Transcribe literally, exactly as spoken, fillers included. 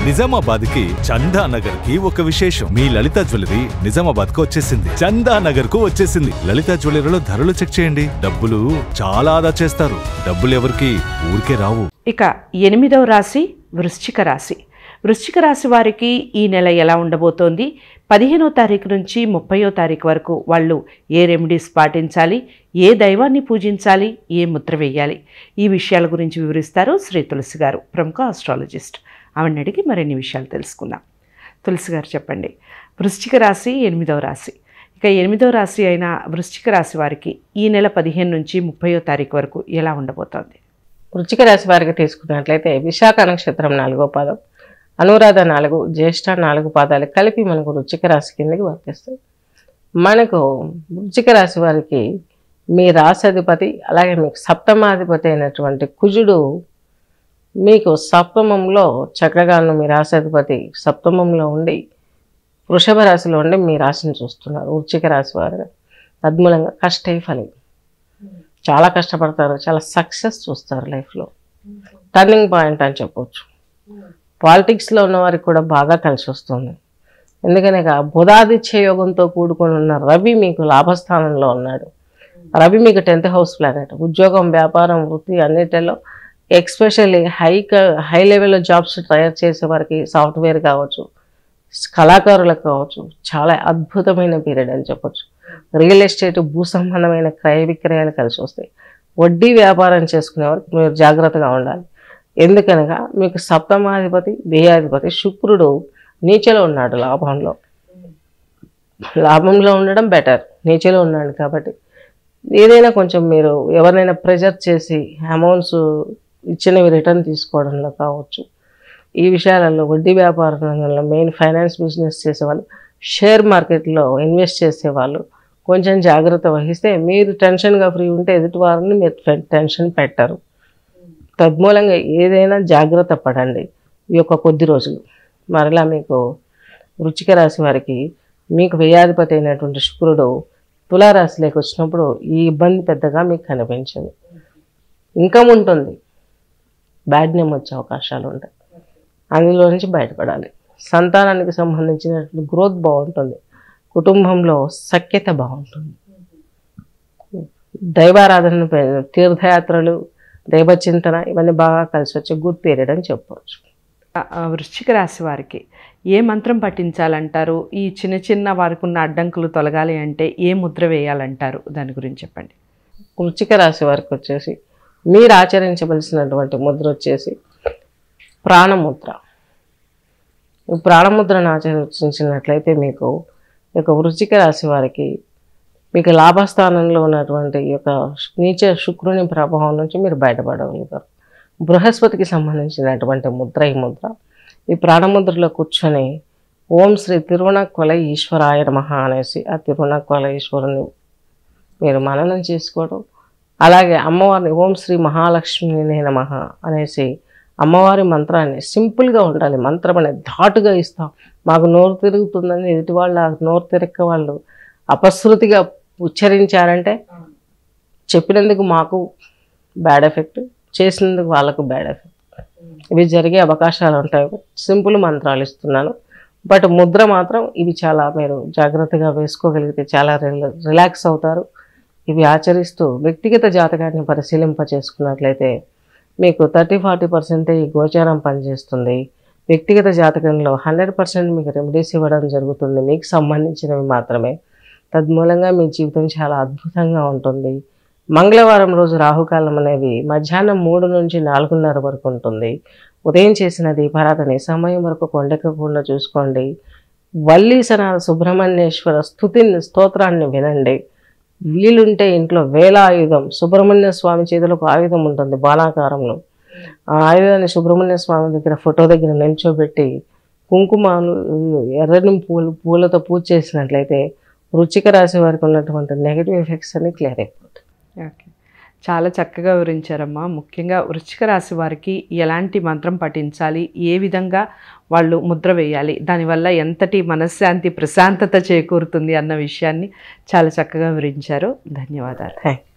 నిజామాబాద్ కి చందా నగర్ కి ఒక విశేషం. మీ లలిత జ్యువెలరీ నిజామాబాద్ కు వచ్చేసింది. చందా నగర్ కు వచ్చేసింది. లలిత జ్యువెలరీలో ధరలు చెక్ చేయండి. డబ్బులు చాలా ఆదా చేస్తారు. డబ్బులు ఎవరికి ఊరికే రావు. ఇక ఎనిమిదవ రాశి వృశ్చిక రాశి. వృశ్చిక రాశి వారికి ఈ నెల ఎలా ఉండబోతోంది, పదిహేనో తారీఖు నుంచి ముప్పయో తారీఖు వరకు వాళ్ళు ఏ రెమెడీస్ పాటించాలి, ఏ దైవాన్ని పూజించాలి, ఏ ముద్ర వేయాలి, ఈ విషయాల గురించి వివరిస్తారు శ్రీ తులసి గారు, ప్రముఖ ఆస్ట్రాలజిస్ట్. ఆవిడని అడిగి మరిన్ని విషయాలు తెలుసుకుందాం. తులసి గారు చెప్పండి, వృశ్చిక రాశి ఎనిమిదవ రాశి. ఇక ఎనిమిదవ రాశి అయిన వృశ్చిక రాశి వారికి ఈ నెల పదిహేను నుంచి ముప్పయో తారీఖు వరకు ఎలా ఉండబోతోంది? వృశ్చిక రాశి వారికి తీసుకున్నట్లయితే విశాఖ నక్షత్రం నాలుగో పాదం, అనురాధ నాలుగు, జ్యేష్ఠ నాలుగు పాదాలు కలిపి మనకు వృశ్చిక రాశి కిందకి వర్తిస్తుంది. మనకు వృశ్చిక రాశి వారికి మీ రాశాధిపతి అలాగే మీకు సప్తమాధిపతి అయినటువంటి కుజుడు మీకు సప్తమంలో చక్కగాను మీ రాశాధిపతి సప్తమంలో ఉండి వృషభ రాశిలో ఉండి మీ రాశిని చూస్తున్నారు. వృశ్చిక రాశి వారు తద్మూలంగా కష్టే ఫలి, చాలా కష్టపడతారు, చాలా సక్సెస్ చూస్తారు లైఫ్లో. టర్నింగ్ పాయింట్ అని చెప్పవచ్చు. పాలిటిక్స్లో ఉన్న వారికి కూడా బాగా కలిసి వస్తుంది. ఎందుకనగా బుధాదిత్య యోగంతో కూడుకొని ఉన్న రవి మీకు లాభస్థానంలో ఉన్నాడు. రవి మీకు టెన్త్ హౌస్ ప్లానెట్. ఉద్యోగం, వ్యాపారం, వృత్తి అన్నిటిలో ఎక్స్పెషల్లీ హై హై లెవెల్లో జాబ్స్ తయారు చేసే వారికి, సాఫ్ట్వేర్ కావచ్చు, కళాకారులకు కావచ్చు, చాలా అద్భుతమైన పీరియడ్ అని చెప్పచ్చు. రియల్ ఎస్టేట్, భూ సంబంధమైన క్రయ విక్రయాలు కలిసి వస్తాయి. వడ్డీ వ్యాపారం చేసుకునేవారికి మీరు జాగ్రత్తగా ఉండాలి. ఎందుకనగా మీకు సప్తమాధిపతి వ్యయాధిపతి శుక్రుడు నీచలో ఉన్నాడు. లాభంలో లాభంలో ఉండడం బెటర్, నీచలో ఉన్నాడు కాబట్టి ఏదైనా కొంచెం మీరు ఎవరినైనా ప్రెజర్ చేసి అమౌంట్స్ ఇచ్చినవి రిటర్న్ తీసుకోవడంలో కావచ్చు, ఈ విషయాలలో వడ్డీ వ్యాపార రంగంలో మెయిన్ ఫైనాన్స్ బిజినెస్ చేసేవాళ్ళు, షేర్ మార్కెట్లో ఇన్వెస్ట్ చేసేవాళ్ళు కొంచెం జాగ్రత్త వహిస్తే మీరు టెన్షన్గా ఫ్రీ ఉంటే ఎదుటి వారిని మీరు టెన్షన్ పెట్టరు. తద్మూలంగా ఏదైనా జాగ్రత్త పడండి ఈ యొక్క కొద్ది రోజులు. మరలా మీకు వృశ్చిక రాశి వారికి మీకు వ్యయాధిపతి అయినటువంటి శుక్రుడు తులారాశిలోకి వచ్చినప్పుడు ఈ ఇబ్బంది పెద్దగా మీకు కనిపించదు. ఇన్కమ్ ఉంటుంది, బ్యాడ్ నేమ్ వచ్చే అవకాశాలు ఉంటాయి, అందులో నుంచి బయటపడాలి. సంతానానికి సంబంధించినటువంటి గ్రోత్ బాగుంటుంది, కుటుంబంలో సఖ్యత బాగుంటుంది, దైవారాధన, తీర్థయాత్రలు, దైవచింతన ఇవన్నీ బాగా కలిసి వచ్చే గుడ్ పీరియడ్ అని చెప్పవచ్చు. వృశ్చిక రాశి వారికి ఏ మంత్రం పఠించాలంటారు? ఈ చిన్న చిన్న వారికి ఉన్న అడ్డంకులు తొలగాలి అంటే ఏ ముద్ర వేయాలంటారు? దాని గురించి చెప్పండి. వృశ్చిక రాశి వారికి వచ్చేసి మీరు ఆచరించవలసినటువంటి ముద్ర వచ్చేసి ప్రాణముద్ర. ఈ ప్రాణముద్రను ఆచరించినట్లయితే మీకు ఈ యొక్క వృశ్చిక రాశి వారికి మీకు లాభస్థానంలో ఉన్నటువంటి ఈ యొక్క నీచ శుక్రుని ప్రభావం నుంచి మీరు బయటపడగలుగుతారు. బృహస్పతికి సంబంధించినటువంటి ముద్ర ఈ ముద్ర. ఈ ప్రాణముద్రలో కూర్చొని ఓం శ్రీ తిరువణకొల ఈశ్వరాయ నమః అనేసి ఆ తిరువణకొల ఈశ్వరుని మీరు మననం చేసుకోవడం, అలాగే అమ్మవారిని ఓం శ్రీ మహాలక్ష్మినే నమః అనేసి అమ్మవారి మంత్రాన్ని సింపుల్గా ఉండాలి. మంత్రం అనేది ధాటుగా ఇస్తాం. మాకు నోరు తిరుగుతుందని ఎదుటి వాళ్ళు నోరు తిరక్క వాళ్ళు అపశృతిగా ఉచ్చరించారంటే చెప్పినందుకు మాకు బ్యాడ్ ఎఫెక్ట్, చేసినందుకు వాళ్ళకు బ్యాడ్ ఎఫెక్ట్, ఇవి జరిగే అవకాశాలు ఉంటాయి. సింపుల్ మంత్రాలు ఇస్తున్నాను, బట్ ముద్ర మాత్రం ఇవి చాలా మీరు జాగ్రత్తగా వేసుకోగలిగితే చాలా రిలాక్స్ అవుతారు. ఇవి ఆచరిస్తూ వ్యక్తిగత జాతకాన్ని పరిశీలింప చేసుకున్నట్లయితే మీకు థర్టీ ఫార్టీ పర్సెంటే ఈ గోచారం పనిచేస్తుంది. వ్యక్తిగత జాతకంలో హండ్రెడ్ పర్సెంట్ మీకు రెమెడీస్ ఇవ్వడం జరుగుతుంది, మీకు సంబంధించినవి మాత్రమే. తద్మూలంగా మీ జీవితం చాలా అద్భుతంగా ఉంటుంది. మంగళవారం రోజు రాహుకాలం అనేది మధ్యాహ్నం మూడు నుంచి నాలుగున్నర వరకు ఉంటుంది. ఉదయం చేసిన దీపారాధన సమయం వరకు కొండెక్కకుండా చూసుకోండి. వల్లీసనాల సుబ్రహ్మణ్యేశ్వర స్తుతిని స్తోత్రాన్ని వినండి. వీలుంటే ఇంట్లో వేలాయుధం సుబ్రహ్మణ్య స్వామి చేతిలో ఒక ఆయుధం ఉంటుంది బాణాకారంలో. ఆ ఆయుధాన్ని సుబ్రహ్మణ్య స్వామి దగ్గర ఫోటో దగ్గర నిల్చోబెట్టి కుంకుమలు ఎర్రని పూలు పూలతో పూజ చేసినట్లయితే వృశ్చిక రాశి వారికి ఉన్నటువంటి నెగిటివ్ ఎఫెక్ట్స్ అన్ని క్లియర్ అయిపోతాయి. ఓకే, చాలా చక్కగా వివరించారమ్మా. ముఖ్యంగా వృశ్చిక రాశి వారికి ఎలాంటి మంత్రం పఠించాలి, ఏ విధంగా వాళ్ళు ముద్ర వేయాలి, దానివల్ల ఎంతటి మనశ్శాంతి ప్రశాంతత చేకూరుతుంది అన్న విషయాన్ని చాలా చక్కగా వివరించారు. ధన్యవాదాలు. Thank you.